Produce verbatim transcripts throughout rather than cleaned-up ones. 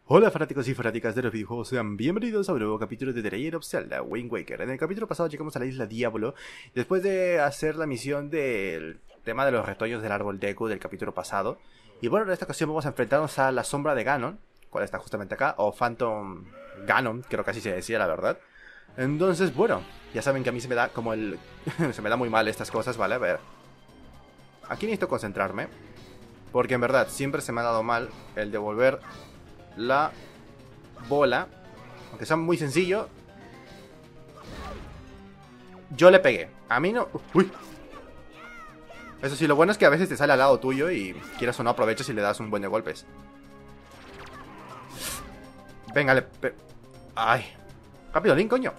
Hola fanáticos y fanáticas de los videojuegos, sean bienvenidos a un nuevo capítulo de The Legend of Zelda Wind Waker. En el capítulo pasado llegamos a la isla Diablo, después de hacer la misión del tema de los retoños del árbol Deku del capítulo pasado. Y bueno, en esta ocasión vamos a enfrentarnos a la sombra de Ganon, cual está justamente acá, o Phantom Ganon, creo que así se decía la verdad. Entonces, bueno, ya saben que a mí se me da como el... se me da muy mal estas cosas, ¿vale? A ver. Aquí necesito concentrarme, porque en verdad siempre se me ha dado mal el devolver la bola, aunque sea muy sencillo. Yo le pegué, a mí no... Uy. Eso sí, lo bueno es que a veces te sale al lado tuyo y quieras o no aprovechas y le das un buen de golpes. Venga, le... Pe... Ay. Rápido, Link, coño.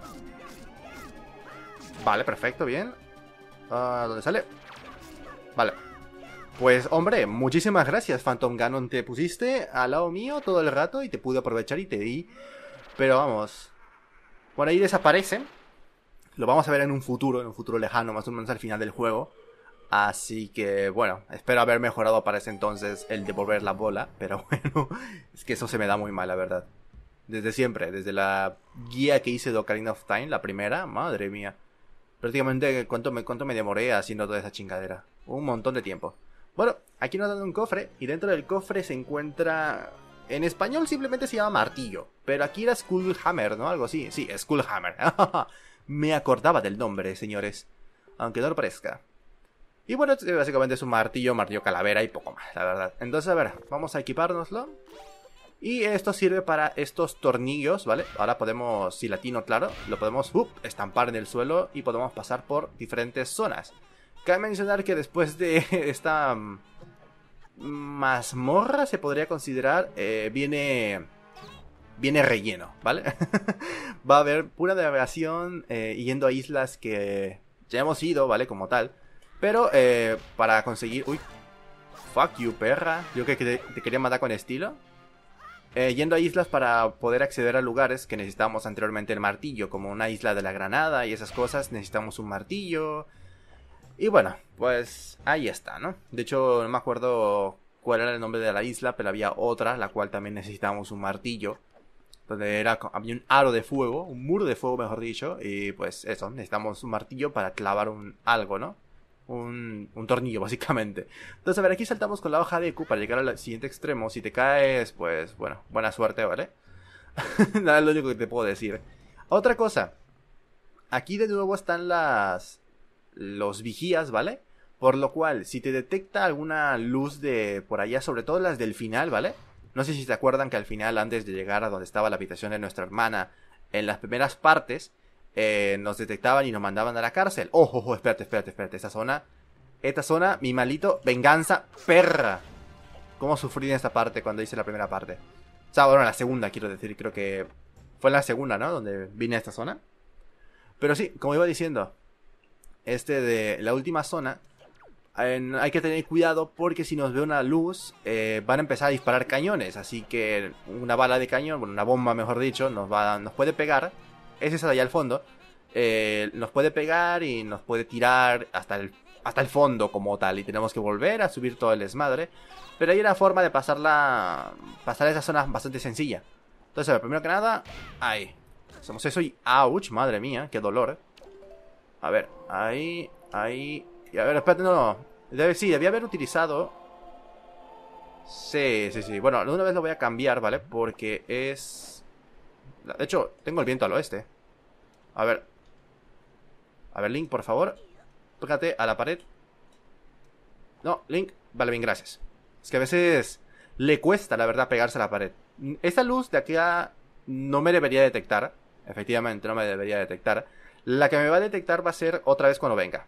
Vale, perfecto, bien. uh, ¿Dónde sale? Vale. Pues, hombre, muchísimas gracias, Phantom Ganon. Te pusiste al lado mío todo el rato y te pude aprovechar y te di. Pero vamos. Por ahí desaparece. Lo vamos a ver en un futuro, en un futuro lejano, más o menos al final del juego. Así que, bueno, espero haber mejorado para ese entonces el devolver la bola. Pero bueno, es que eso se me da muy mal, la verdad. Desde siempre, desde la guía que hice de Ocarina of Time, la primera, madre mía. Prácticamente, ¿cuánto me, cuánto me demoré haciendo toda esa chingadera? Un montón de tiempo. Bueno, aquí nos dan un cofre y dentro del cofre se encuentra... En español simplemente se llama martillo, pero aquí era Skullhammer, ¿no? Algo así. Sí, Skullhammer. Me acordaba del nombre, señores. Aunque no lo parezca. Y bueno, básicamente es un martillo, martillo calavera y poco más, la verdad. Entonces, a ver, vamos a equipárnoslo. Y esto sirve para estos tornillos, ¿vale? Ahora podemos, si latino, claro, lo podemos uh, estampar en el suelo y podemos pasar por diferentes zonas. Cabe mencionar que después de esta um, mazmorra se podría considerar, eh, viene viene relleno, ¿vale? Va a haber pura navegación eh, yendo a islas que ya hemos ido, ¿vale? Como tal. Pero eh, para conseguir... Uy, fuck you, perra. Yo que te, te quería matar con estilo. Eh, yendo a islas para poder acceder a lugares que necesitábamos anteriormente el martillo, como una isla de la Granada y esas cosas, necesitamos un martillo. Y bueno, pues ahí está, ¿no? De hecho, no me acuerdo cuál era el nombre de la isla, pero había otra, la cual también necesitábamos un martillo. Donde era, había un aro de fuego, un muro de fuego, mejor dicho. Y pues eso, necesitamos un martillo para clavar un algo, ¿no? Un, un tornillo, básicamente. Entonces, a ver, aquí saltamos con la hoja de Deku para llegar al siguiente extremo. Si te caes, pues, bueno, buena suerte, ¿vale? Nada, es lo único que te puedo decir. Otra cosa. Aquí de nuevo están las... los vigías, ¿vale? Por lo cual, si te detecta alguna luz de por allá, sobre todo las del final, ¿vale? No sé si se acuerdan que al final, antes de llegar a donde estaba la habitación de nuestra hermana, en las primeras partes, eh, nos detectaban y nos mandaban a la cárcel. ¡Oh, oh, oh! Espérate, espérate, espérate. Esta zona, esta zona, mi malito, venganza, perra. ¿Cómo sufrí en esta parte cuando hice la primera parte? O sea, bueno, la segunda, quiero decir, creo que fue en la segunda, ¿no? Donde vine a esta zona. Pero sí, como iba diciendo, este de la última zona, eh, hay que tener cuidado porque si nos ve una luz, eh, van a empezar a disparar cañones. Así que una bala de cañón, bueno, una bomba mejor dicho, nos, va, nos puede pegar. Es esa de allá al fondo. Eh, nos puede pegar y nos puede tirar hasta el, hasta el fondo como tal. Y tenemos que volver a subir todo el desmadre. Pero hay una forma de pasarla, pasar esa zona bastante sencilla. Entonces, a ver, primero que nada, ahí. Hacemos eso y... ¡Auch! Madre mía, qué dolor. A ver, ahí, ahí... Y a ver, espérate, no, no. Debe, sí, debía haber utilizado... Sí, sí, sí. Bueno, de una vez lo voy a cambiar, ¿vale? Porque es... De hecho, tengo el viento al oeste. A ver. A ver, Link, por favor. Tócate a la pared. No, Link. Vale, bien, gracias. Es que a veces le cuesta, la verdad, pegarse a la pared. Esta luz de aquí a... no me debería detectar. Efectivamente, no me debería detectar. La que me va a detectar va a ser otra vez cuando venga.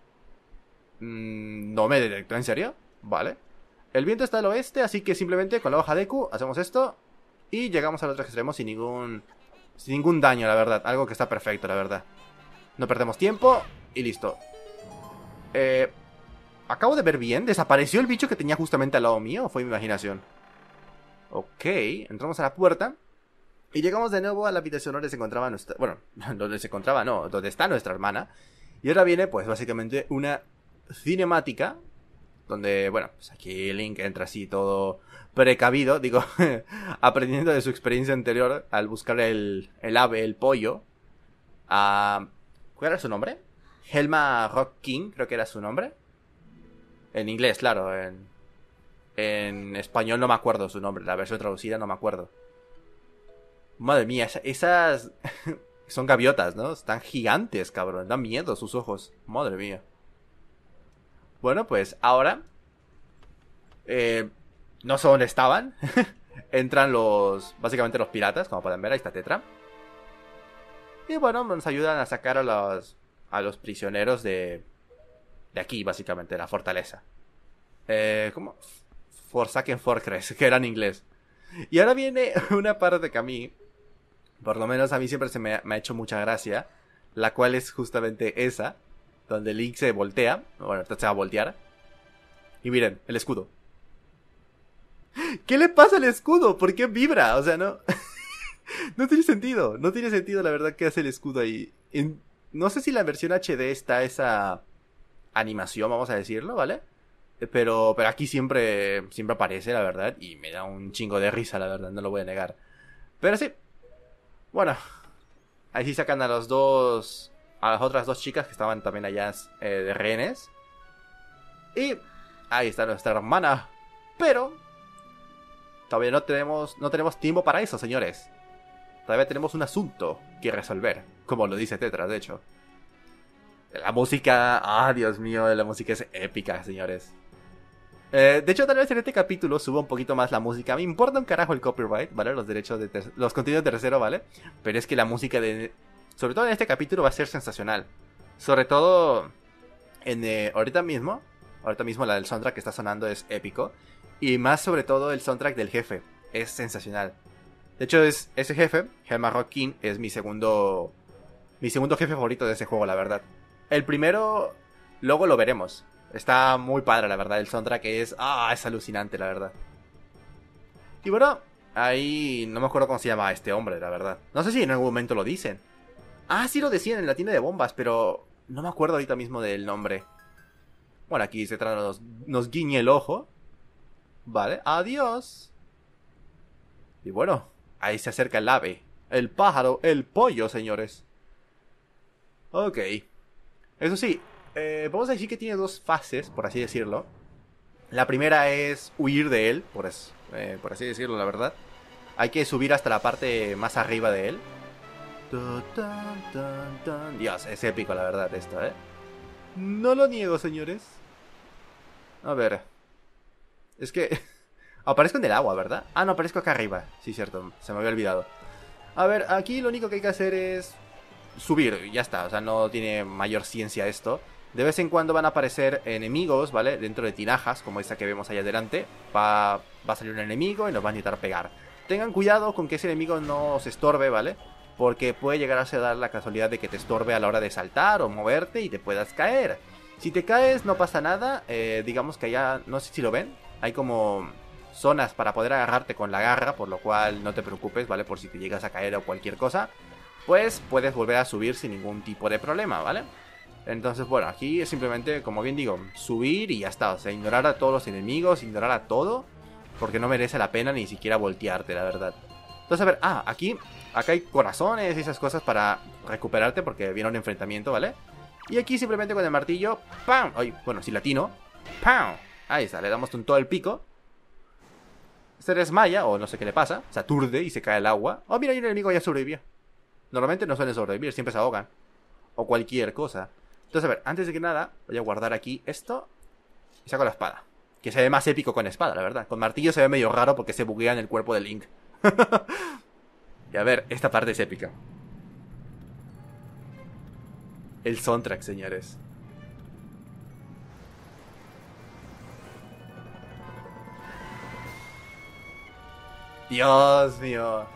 Mm, no me detectó, ¿en serio? Vale. El viento está al oeste, así que simplemente con la hoja Deku hacemos esto y llegamos al otro extremo sin ningún sin ningún daño, la verdad. Algo que está perfecto, la verdad. No perdemos tiempo y listo. Eh, acabo de ver bien. ¿Desapareció el bicho que tenía justamente al lado mío o fue mi imaginación? Ok, entramos a la puerta y llegamos de nuevo a la habitación donde se encontraba nuestra... Bueno, donde se encontraba, no, donde está nuestra hermana. Y ahora viene, pues, básicamente una cinemática donde, bueno, pues aquí Link entra así todo precavido. Digo, aprendiendo de su experiencia anterior al buscar el, el ave, el pollo. Uh, ¿Cuál era su nombre? Helma Rock King, creo que era su nombre. En inglés, claro. En, en español no me acuerdo su nombre. La versión traducida no me acuerdo. Madre mía, esas... son gaviotas, ¿no? Están gigantes, cabrón. Dan miedo sus ojos. Madre mía. Bueno, pues ahora... Eh, no sé dónde estaban. Entran los... básicamente los piratas, como pueden ver. Ahí está Tetra. Y bueno, nos ayudan a sacar a los... a los prisioneros de... de aquí, básicamente, de la fortaleza. Eh, ¿Cómo? Forsaken Fortress, que era en inglés. Y ahora viene una parte que a mí... por lo menos a mí siempre se me ha, me ha hecho mucha gracia. La cual es justamente esa. Donde Link se voltea. Bueno, ahorita se va a voltear. Y miren, el escudo. ¿Qué le pasa al escudo? ¿Por qué vibra? O sea, no... no tiene sentido. No tiene sentido la verdad que hace el escudo ahí. En... no sé si la versión H D está esa animación, vamos a decirlo, ¿vale? Pero, pero aquí siempre, siempre aparece, la verdad. Y me da un chingo de risa, la verdad. No lo voy a negar. Pero sí. Bueno. Ahí sí sacan a los dos... a las otras dos chicas que estaban también allá eh, de rehenes. Y... ahí está nuestra hermana. Pero... todavía no tenemos, no tenemos tiempo para eso, señores. Todavía tenemos un asunto que resolver. Como lo dice Tetra, de hecho. La música... ah, Dios mío, la música es épica, señores. Eh, de hecho, tal vez en este capítulo suba un poquito más la música. Me importa un carajo el copyright, ¿vale? Los derechos de... ter- los contenidos de tercero, ¿vale? Pero es que la música de... sobre todo en este capítulo va a ser sensacional. Sobre todo... en eh, ahorita mismo... ahorita mismo la del soundtrack que está sonando es épico. Y más sobre todo el soundtrack del jefe. Es sensacional. De hecho, es ese jefe, Helma Rock King, es mi segundo... mi segundo jefe favorito de ese juego, la verdad. El primero... luego lo veremos. Está muy padre, la verdad. El soundtrack es... ah, es alucinante, la verdad. Y bueno, ahí... no me acuerdo cómo se llama este hombre, la verdad. No sé si en algún momento lo dicen. Ah, sí lo decían en la tienda de bombas, pero... no me acuerdo ahorita mismo del nombre. Bueno, aquí se trata nos, nos guiña el ojo. Vale, adiós. Y bueno, ahí se acerca el ave, el pájaro, el pollo, señores. Ok. Eso sí, eh, vamos a decir que tiene dos fases, por así decirlo. La primera es huir de él, por, es, eh, por así decirlo, la verdad. Hay que subir hasta la parte más arriba de él. Dios, es épico, la verdad, esto, ¿eh? No lo niego, señores. A ver. Es que... aparezco en el agua, ¿verdad? Ah, no, aparezco acá arriba. Sí, cierto, se me había olvidado. A ver, aquí lo único que hay que hacer es... subir, y ya está. O sea, no tiene mayor ciencia esto. De vez en cuando van a aparecer enemigos, ¿vale? Dentro de tinajas, como esta que vemos ahí adelante. Va, va a salir un enemigo y nos va a intentar pegar. Tengan cuidado con que ese enemigo no os estorbe, ¿vale? Porque puede llegar a dar la casualidad de que te estorbe a la hora de saltar o moverte y te puedas caer. Si te caes no pasa nada. Eh, digamos que allá, no sé si lo ven, hay como zonas para poder agarrarte con la garra, por lo cual no te preocupes, ¿vale? Por si te llegas a caer o cualquier cosa, pues puedes volver a subir sin ningún tipo de problema, ¿vale? Entonces, bueno, aquí es simplemente, como bien digo, subir y ya está. O sea, ignorar a todos los enemigos, ignorar a todo, porque no merece la pena ni siquiera voltearte, la verdad. Entonces, a ver, ah, aquí, acá hay corazones y esas cosas para recuperarte porque viene un enfrentamiento, ¿vale? Y aquí simplemente con el martillo, ¡pam! Ay, bueno, si latino, ¡pam! Ahí está, le damos con todo el pico. Se desmaya, o no sé qué le pasa, se aturde y se cae al agua. Oh, mira, hay un enemigo ya sobrevivió. Normalmente no suelen sobrevivir, siempre se ahogan. O cualquier cosa. Entonces, a ver, antes de que nada, voy a guardar aquí esto. Y saco la espada. Que se ve más épico con espada, la verdad. Con martillo se ve medio raro porque se buguea en el cuerpo de Link. Y a ver, esta parte es épica. El soundtrack, señores. Dios mío.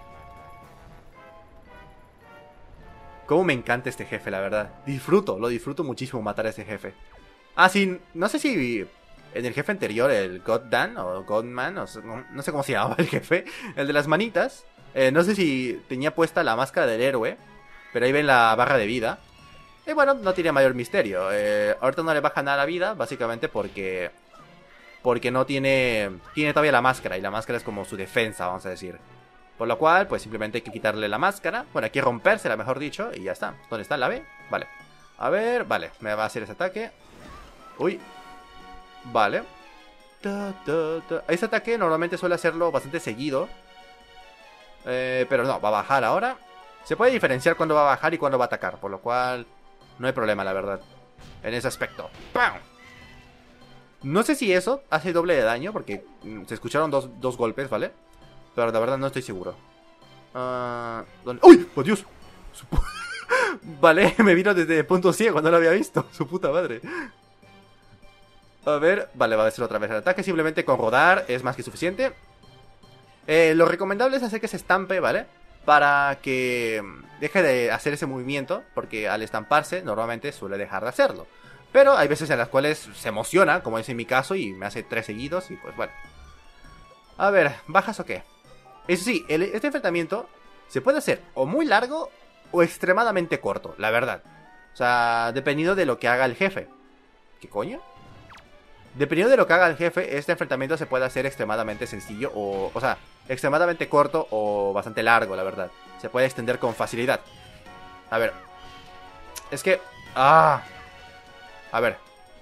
Cómo me encanta este jefe, la verdad. Disfruto, lo disfruto muchísimo matar a ese jefe. Ah, sí, no sé si en el jefe anterior, el Goddan o Godman, o no, no sé cómo se llamaba el jefe, el de las manitas. Eh, no sé si tenía puesta la máscara del héroe, pero ahí ven la barra de vida. Y bueno, no tiene mayor misterio. Eh, ahorita no le baja nada la vida, básicamente porque porque no tiene, tiene todavía la máscara, y la máscara es como su defensa, vamos a decir. Por lo cual, pues simplemente hay que quitarle la máscara, bueno, hay que rompérsela, mejor dicho, y ya está. ¿Dónde está la B? Vale. A ver, vale, me va a hacer ese ataque. Uy. Vale. Ta, ta, ta. Ese ataque normalmente suele hacerlo bastante seguido. Eh, pero no, va a bajar ahora. Se puede diferenciar cuándo va a bajar y cuándo va a atacar, por lo cual no hay problema, la verdad, en ese aspecto. ¡Pam! No sé si eso hace doble de daño, porque mm, se escucharon dos, dos golpes, ¿vale? Pero la verdad no estoy seguro. Uh, ¿dónde? ¡Uy! ¡Oh, Dios! Su pu- Vale, me vino desde punto ciego, no lo había visto. Su puta madre. A ver, vale, va a ser otra vez el ataque. Simplemente con rodar es más que suficiente. Eh, lo recomendable es hacer que se estampe, ¿vale? Para que deje de hacer ese movimiento, porque al estamparse normalmente suele dejar de hacerlo. Pero hay veces en las cuales se emociona, como es en mi caso, y me hace tres seguidos, y pues bueno. A ver, ¿bajas o qué? Eso sí, el, este enfrentamiento se puede hacer o muy largo o extremadamente corto, la verdad. O sea, dependiendo de lo que haga el jefe. ¿Qué coño? Dependiendo de lo que haga el jefe, este enfrentamiento se puede hacer extremadamente sencillo o... O sea, extremadamente corto o bastante largo, la verdad. Se puede extender con facilidad. A ver. Es que... Ah. A ver.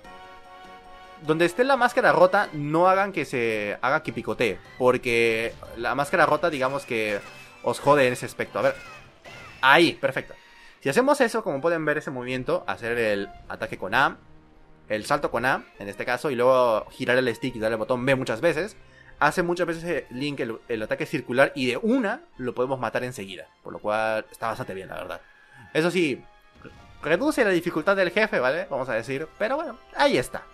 Donde esté la máscara rota, no hagan que se... Haga que picotee. Porque la máscara rota, digamos que... Os jode en ese aspecto. A ver. Ahí, perfecto. Si hacemos eso, como pueden ver ese movimiento, hacer el ataque con A, el salto con A, en este caso, y luego girar el stick y darle el botón B muchas veces, hace muchas veces Link el, el ataque circular y de una lo podemos matar enseguida. Por lo cual está bastante bien, la verdad. Eso sí, reduce la dificultad del jefe, ¿vale? Vamos a decir, pero bueno, ahí está.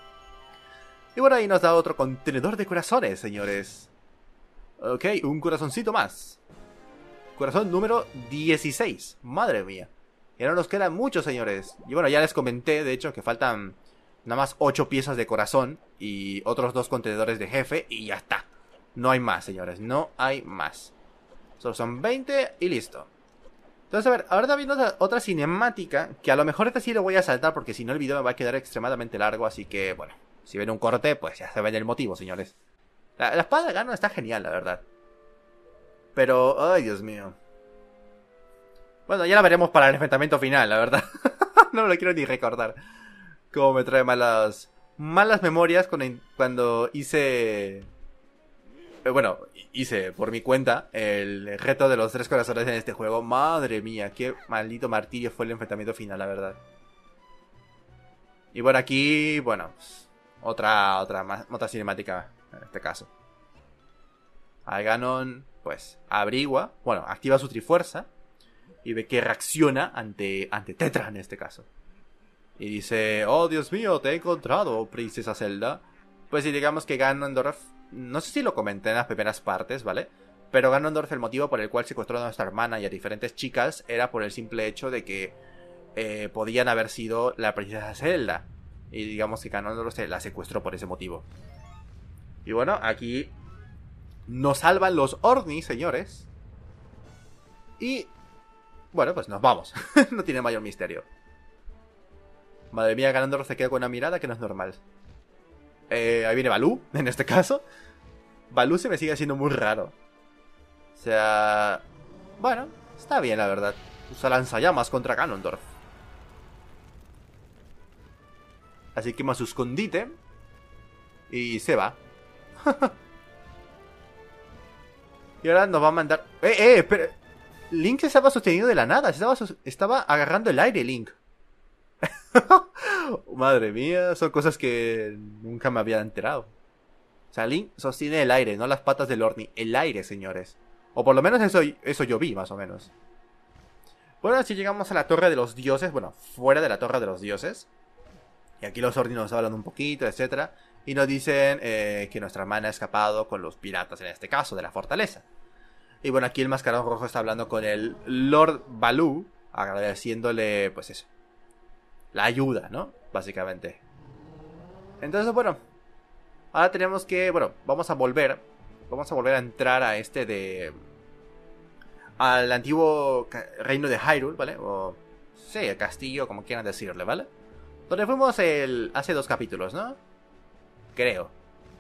Y bueno, ahí nos da otro contenedor de corazones, señores. Ok, un corazoncito más. Corazón número dieciséis. Madre mía. Y ahora nos quedan muchos, señores. Y bueno, ya les comenté, de hecho, que faltan nada más ocho piezas de corazón y otros dos contenedores de jefe y ya está. No hay más, señores, no hay más. Solo son veinte y listo. Entonces, a ver, ahora está viendo otra, otra cinemática, que a lo mejor esta sí lo voy a saltar porque si no el video me va a quedar extremadamente largo, así que, bueno, si ven un corte, pues ya se ven el motivo, señores. La, la espada de Ganon está genial, la verdad. Pero, ay, Dios mío. Bueno, ya la veremos para el enfrentamiento final, la verdad. No me lo quiero ni recordar. Como me trae malas malas memorias con, cuando hice... Eh, bueno, hice por mi cuenta el reto de los tres corazones en este juego. Madre mía, qué maldito martirio fue el enfrentamiento final, la verdad. Y bueno, aquí, bueno, otra, otra, otra cinemática en este caso. A Ganon, pues, averigua, bueno, activa su trifuerza y ve que reacciona ante, ante Tetra en este caso. Y dice, oh Dios mío, te he encontrado, princesa Zelda. Pues sí, digamos que Ganondorf, no sé si lo comenté en las primeras partes, ¿vale? Pero Ganondorf, el motivo por el cual secuestró a nuestra hermana y a diferentes chicas era por el simple hecho de que eh, podían haber sido la princesa Zelda. Y digamos que Ganondorf se la secuestró por ese motivo. Y bueno, aquí nos salvan los Orni, señores. Y bueno, pues nos vamos. No tiene mayor misterio. Madre mía, Ganondorf se queda con una mirada que no es normal. Eh, ahí viene Baloo, en este caso. Baloo se me sigue haciendo muy raro. O sea... Bueno, está bien, la verdad. Usa lanzallamas contra Ganondorf. Así quema su escondite. Y se va. Y ahora nos va a mandar... ¡Eh, eh! Espera. Link se estaba sosteniendo de la nada. Estaba, estaba agarrando el aire, Link. Madre mía, son cosas que nunca me había enterado. O sea, Link sostiene el aire, no las patas del Orni. El aire, señores. O por lo menos eso, eso yo vi, más o menos. Bueno, así llegamos a la Torre de los Dioses. Bueno, fuera de la Torre de los Dioses. Y aquí los Orni nos hablan un poquito, etcétera. Y nos dicen eh, que nuestra hermana ha escapado con los piratas, en este caso, de la fortaleza. Y bueno, aquí el Mascarón Rojo está hablando con el Lord Baloo, agradeciéndole, pues eso, la ayuda, ¿no? Básicamente. Entonces, bueno, ahora tenemos que, bueno, vamos a volver. Vamos a volver a entrar a este de... Al antiguo reino de Hyrule, ¿vale? O... Sí, el castillo, como quieran decirle, ¿vale? Donde fuimos el... hace dos capítulos, ¿no? Creo.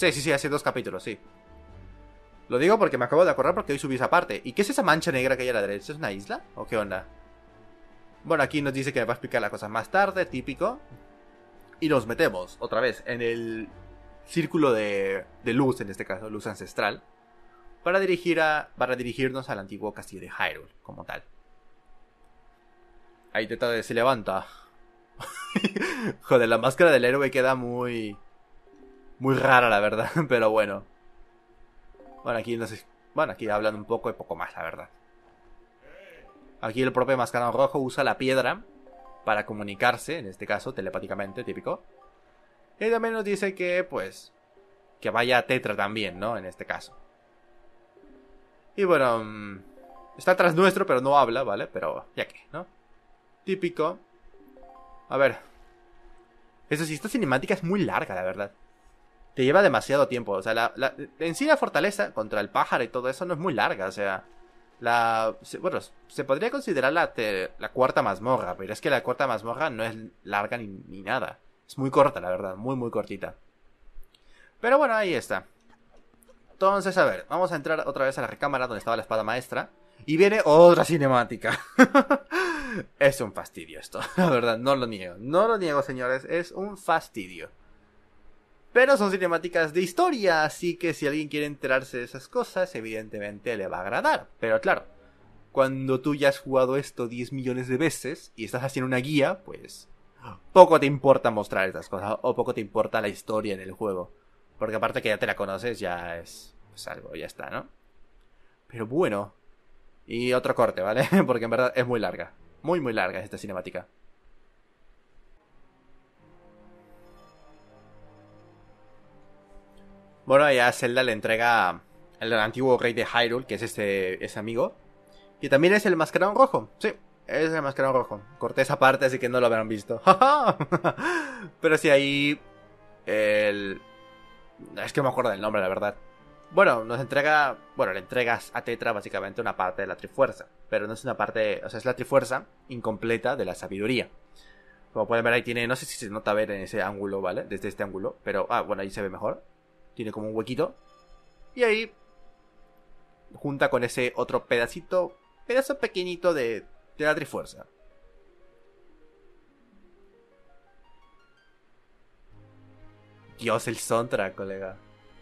Sí, sí, sí, hace dos capítulos, sí. Lo digo porque me acabo de acordar porque hoy subí esa parte. ¿Y qué es esa mancha negra que hay a la derecha? ¿Es una isla? ¿O qué onda? Bueno, aquí nos dice que me va a explicar las cosas más tarde, típico. Y nos metemos otra vez en el círculo de, de luz, en este caso, luz ancestral. Para, dirigir a, para dirigirnos al antiguo castillo de Hyrule, como tal. Ahí Tetra se levanta. Joder, la máscara del héroe queda muy... Muy rara, la verdad, pero bueno. Bueno, aquí no sé... Bueno, aquí hablan un poco y poco más, la verdad. Aquí el propio Mascarón Rojo usa la piedra para comunicarse, en este caso, telepáticamente, típico. Y también nos dice que, pues... Que vaya a Tetra también, ¿no? En este caso. Y bueno... Mmm, está atrás nuestro, pero no habla, ¿vale? Pero ya que, ¿no? Típico. A ver. Eso sí, esta cinemática es muy larga, la verdad. Te lleva demasiado tiempo. O sea, la, la, en sí la fortaleza contra el pájaro y todo eso no es muy larga. O sea, la... Bueno, se podría considerar la, te, la cuarta mazmorra. Pero es que la cuarta mazmorra no es larga ni, ni nada. Es muy corta, la verdad. Muy, muy cortita. Pero bueno, ahí está. Entonces, a ver. Vamos a entrar otra vez a la recámara donde estaba la espada maestra. Y viene otra cinemática. Es un fastidio esto. La verdad, no lo niego. No lo niego, señores. Es un fastidio. Pero son cinemáticas de historia, así que si alguien quiere enterarse de esas cosas, evidentemente le va a agradar. Pero claro, cuando tú ya has jugado esto diez millones de veces y estás haciendo una guía, pues poco te importa mostrar estas cosas, o poco te importa la historia en el juego. Porque aparte que ya te la conoces, ya es pues algo, ya está, ¿no? Pero bueno. Y otro corte, ¿vale? Porque en verdad es muy larga. Muy, muy larga esta cinemática. Bueno, ya Zelda le entrega al antiguo rey de Hyrule, que es este ese amigo. Y también es el Mascarón Rojo. Sí, es el Mascarón Rojo. Corté esa parte, así que no lo habrán visto. Pero sí, ahí... El... Es que no me acuerdo del nombre, la verdad. Bueno, nos entrega... Bueno, le entregas a Tetra básicamente una parte de la Trifuerza. Pero no es una parte... O sea, es la Trifuerza incompleta de la sabiduría. Como pueden ver ahí tiene... No sé si se nota ver en ese ángulo, ¿vale? Desde este ángulo. Pero... Ah, bueno, ahí se ve mejor. Tiene como un huequito. Y ahí... Junta con ese otro pedacito... Pedazo pequeñito de... De la Trifuerza. Dios, el soundtrack, colega.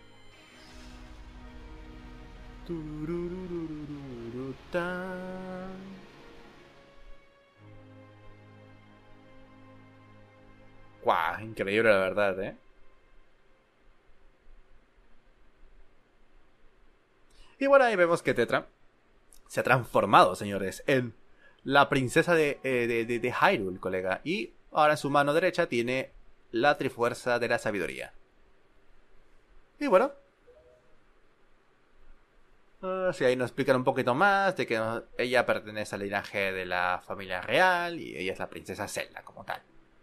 Guau, increíble la verdad, ¿eh? Y bueno, ahí vemos que Tetra se ha transformado, señores, en la princesa de, eh, de, de, de Hyrule, colega. Y ahora en su mano derecha tiene la Trifuerza de la Sabiduría. Y bueno. Uh, sí, ahí nos explican un poquito más de que no, ella pertenece al linaje de la familia real y ella es la princesa Zelda como tal.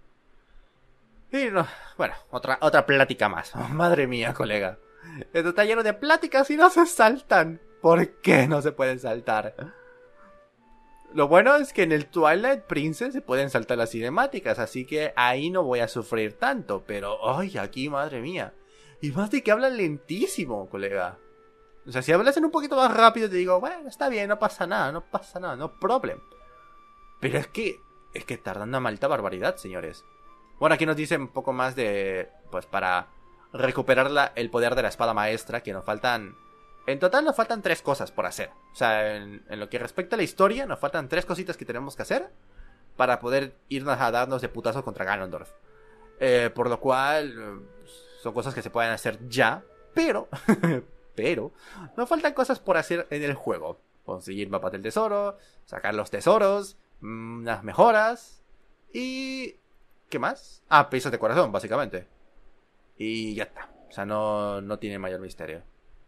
Y no, bueno, otra, otra plática más. Oh, madre mía, colega. Esto está lleno de pláticas y no se saltan. ¿Por qué no se pueden saltar? Lo bueno es que en el Twilight Princess se pueden saltar las cinemáticas, así que ahí no voy a sufrir tanto. Pero, ay, aquí, madre mía. Y más de que hablan lentísimo, colega. O sea, si hablas en un poquito más rápido te digo, bueno, está bien, no pasa nada, no pasa nada, no problem. Pero es que, es que tardan una malta barbaridad, señores. Bueno, aquí nos dicen un poco más de, pues para recuperar la, el poder de la espada maestra, que nos faltan... En total nos faltan tres cosas por hacer. O sea, en, en lo que respecta a la historia, nos faltan tres cositas que tenemos que hacer para poder irnos a darnos de putazos contra Ganondorf. Eh, por lo cual, son cosas que se pueden hacer ya, pero... Pero nos faltan cosas por hacer en el juego. Conseguir mapas del tesoro, sacar los tesoros, unas mejoras y... ¿Qué más? Ah, piezas de corazón, básicamente. Y ya está. O sea, no, no tiene mayor misterio.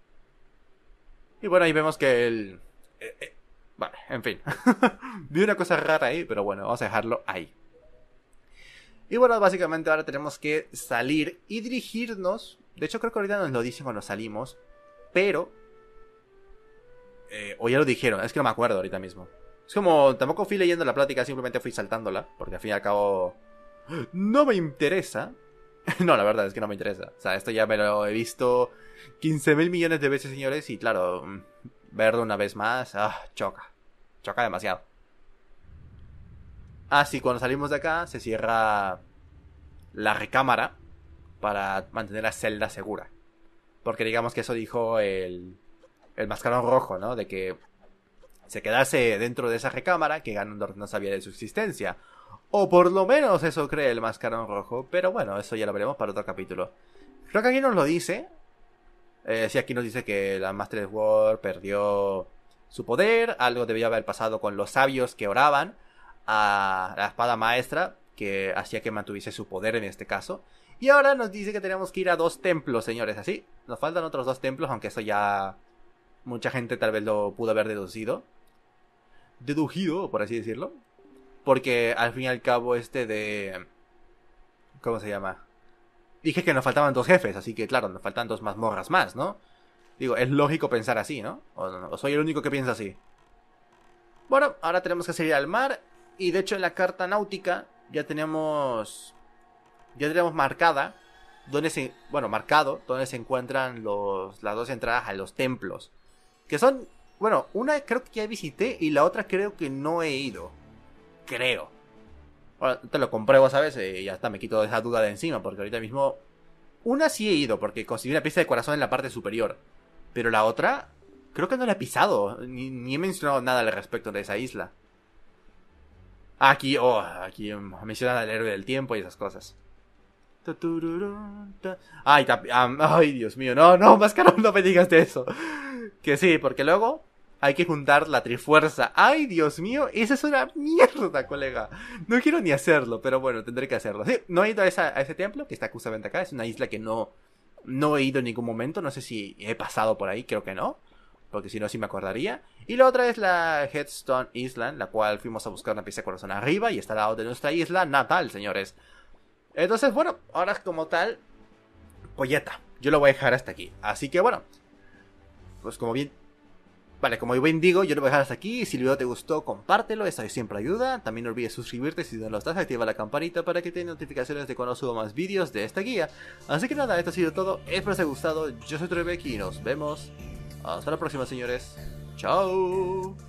Y bueno, ahí vemos que el... Eh, eh, vale, en fin. Vi una cosa rara ahí, pero bueno, vamos a dejarlo ahí. Y bueno, básicamente ahora tenemos que salir y dirigirnos. De hecho, creo que ahorita nos lo dicen cuando salimos. Pero... Eh, o ya lo dijeron, es que no me acuerdo ahorita mismo. Es como, tampoco fui leyendo la plática, simplemente fui saltándola. Porque al fin y al cabo... No me interesa. No, la verdad es que no me interesa. O sea, esto ya me lo he visto quince mil millones de veces, señores. Y claro, mm, verlo una vez más, ah, choca. Choca demasiado. Ah, sí, cuando salimos de acá se cierra la recámara para mantener la celda segura. Porque digamos que eso dijo el, el mascarón rojo, ¿no? De que se quedase dentro de esa recámara, que Ganondorf no sabía de su existencia. O por lo menos eso cree el mascarón rojo. Pero bueno, eso ya lo veremos para otro capítulo. Creo que aquí nos lo dice. Eh, sí, aquí nos dice que la Master Sword perdió su poder. Algo debió haber pasado con los sabios que oraban a la espada maestra, que hacía que mantuviese su poder en este caso. Y ahora nos dice que tenemos que ir a dos templos, señores. Así, nos faltan otros dos templos, aunque eso ya mucha gente tal vez lo pudo haber deducido. Deducido, por así decirlo. Porque al fin y al cabo este de... ¿Cómo se llama? Dije que nos faltaban dos jefes, así que claro, nos faltan dos mazmorras más, ¿no? Digo, es lógico pensar así, ¿no? O, o soy el único que piensa así. Bueno, ahora tenemos que salir al mar. Y de hecho en la carta náutica ya tenemos... Ya tenemos marcada donde se... Bueno, marcado donde se encuentran los, las dos entradas a los templos. Que son... Bueno, una creo que ya visité y la otra creo que no he ido. Creo. Ahora te lo compruebo, ¿sabes? Y ya está, me quito esa duda de encima. Porque ahorita mismo... Una sí he ido porque conseguí una pieza de corazón en la parte superior. Pero la otra... Creo que no la he pisado. Ni, ni he mencionado nada al respecto de esa isla. Aquí, oh, aquí mencionan al héroe del tiempo y esas cosas. Ay, ay, Dios mío, no, no, Mascarón, no me digas de eso. Que sí, porque luego hay que juntar la trifuerza. Ay, Dios mío, esa es una mierda, colega. No quiero ni hacerlo, pero bueno, tendré que hacerlo. Sí, no he ido a, esa, a ese templo que está justamente acá. Es una isla que no, no he ido en ningún momento. No sé si he pasado por ahí, creo que no. Porque si no, sí me acordaría. Y la otra es la Headstone Island, la cual fuimos a buscar una pieza de corazón arriba y está al lado de nuestra isla natal, señores. Entonces, bueno, ahora como tal, polleta, yo lo voy a dejar hasta aquí. Así que bueno, pues como bien... Vale, como bien digo, yo lo voy a dejar hasta aquí. Si el video te gustó, compártelo, eso siempre ayuda. También no olvides suscribirte si no lo estás, activa la campanita para que te den notificaciones de cuando subo más vídeos de esta guía. Así que nada, esto ha sido todo, espero que os haya gustado. Yo soy Trebek y nos vemos hasta la próxima, señores. Chao.